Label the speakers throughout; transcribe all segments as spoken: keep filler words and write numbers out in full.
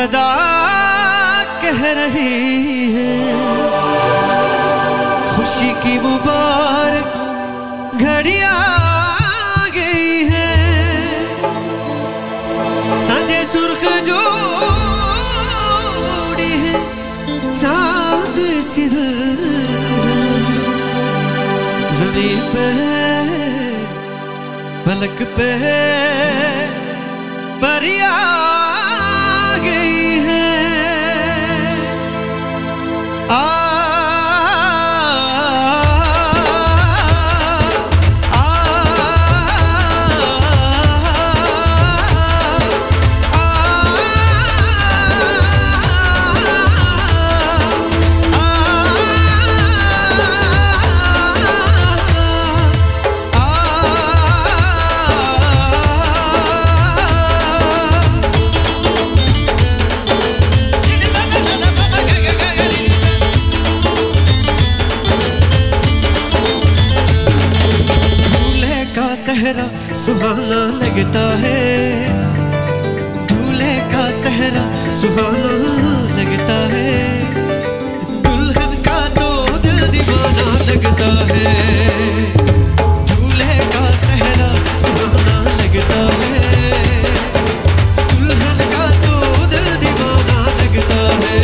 Speaker 1: सदा कह रही है खुशी की मुबारक घड़ी आ गई है। सांझे सुर्ख जोड़ी है चांद सिर ज़मीन पे पलक पे परिया गई है। आ सहरा सुहाना लगता है, दूल्हे का सहरा सुहाना लगता है, दुल्हन का तो दिल दीवाना लगता है। दूल्हे का सहरा सुहाना लगता है, दुल्हन का तो दिल दीवाना लगता है।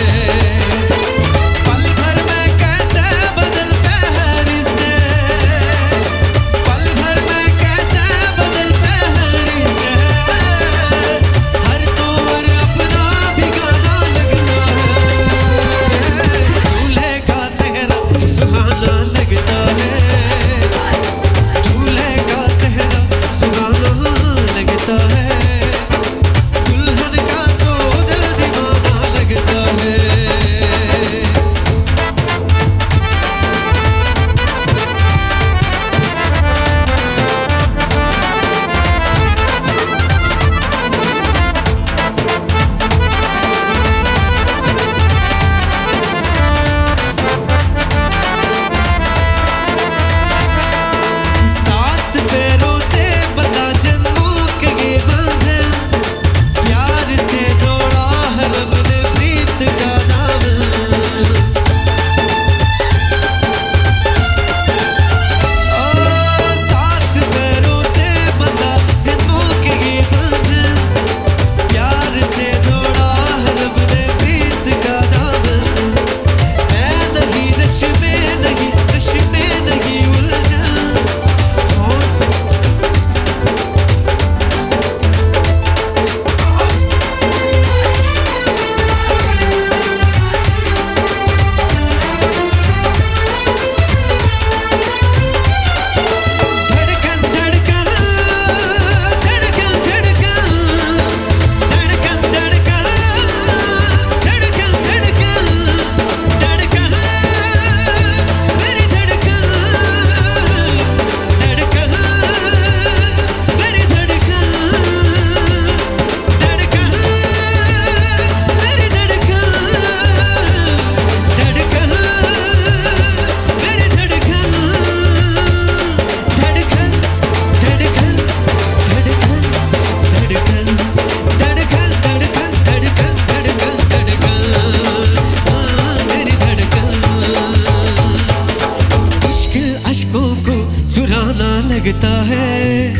Speaker 1: लगता है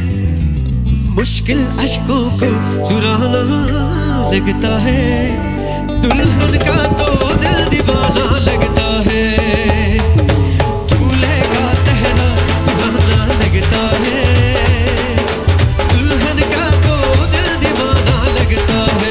Speaker 1: मुश्किल अश्कों को चुराना लगता है, दुल्हन का तो दिल दीवाना लगता है। दूल्हे का सहरा सुहाना लगता है, दुल्हन का तो दिल दीवाना लगता है।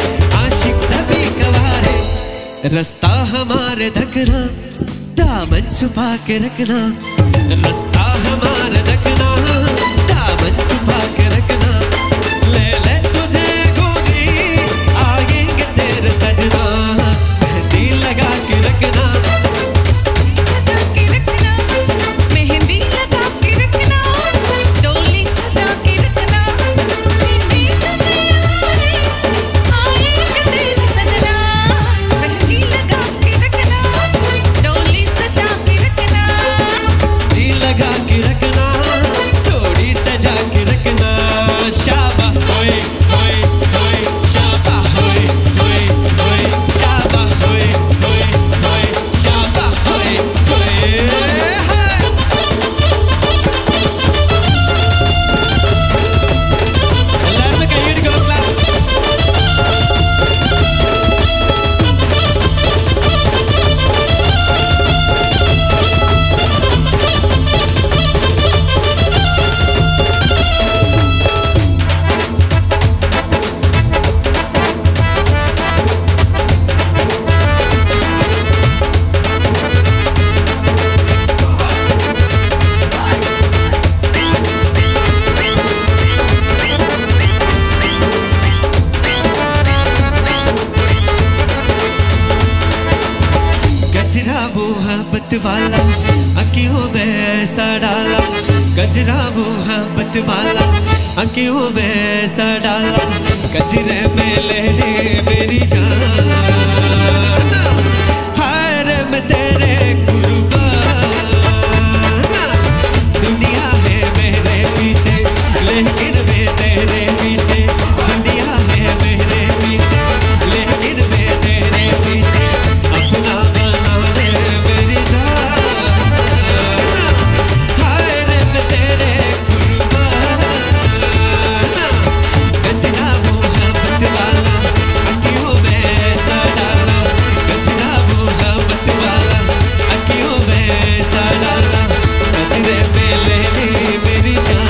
Speaker 1: रास्ता हमारे धकना दामन छुपा के रखना, रास्ता हमारा रखना, दामन छुपा के रखना, ले ले तुझे गोरी आएंगे तेरे सजना, मेहंदी लगा के रखना,
Speaker 2: सजा के रखना, मेहंदी लगा के रखना, डोली सजा के रखना, मेहंदी तुझे आएंगे तेरे सजना, मेहंदी लगा के रखना, डोली सजा के रखना,
Speaker 1: मेहंदी लगा के रखना, थोड़ी सजा के रखना, शाबा होए होए होए, शाबा होए होए होए, शाबा होए होए होए, शाबा होए होए हाय। എല്ലാവരും കൈയ്യടിക്ക് മക്കളെ. गजरा मोहब्बत वाला आँखों में ऐसा डाला, गजरा मोहब्बत वाला आँखों में ऐसा डाला, गजरे में ले ले मेरी जान, हाय रे मैं तेरे कुर्बान, दुनिया है मेरे पीछे लेकिन मैं तेरे पीछे, दुनिया है मेरे पीछे लेकिन मैं तेरे पीछे, अपना बना ले मेरी जान, हाय रे मैं तेरे कुर्बान, गजरा मोहब्बत वाला आँखों में ऐसा डाला, गजरा मोहब्बत वाला आँखों में ऐसा डाला, गजरे में ले ले मेरी जान,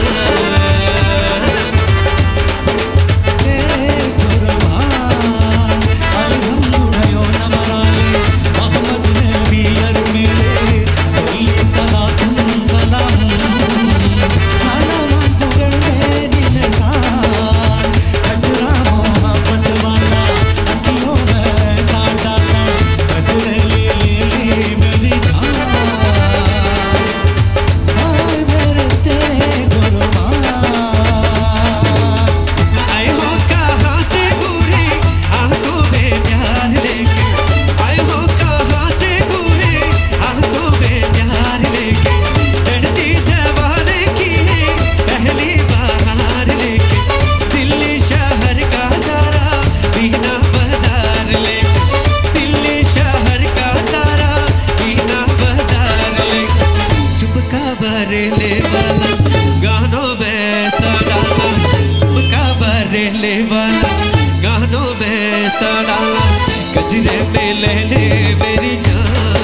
Speaker 1: आए हो कहाँ से गोरी आँखों में प्यार लेके, आए हो कहाँ से गोरी आँखों में प्यार लेके, लड़ती जवानी की है पहली बाहर लेके, दिल्ली शहर का सारा बीना बाजार लेके, दिल्ली शहर का सारा बीना बाजार लेके, चुपका बरेले वाला गानों में ऐसा डाला, चुपका बरेले वाला गानों में ऐसा डाला, गजरे में ले ले मेरी जान।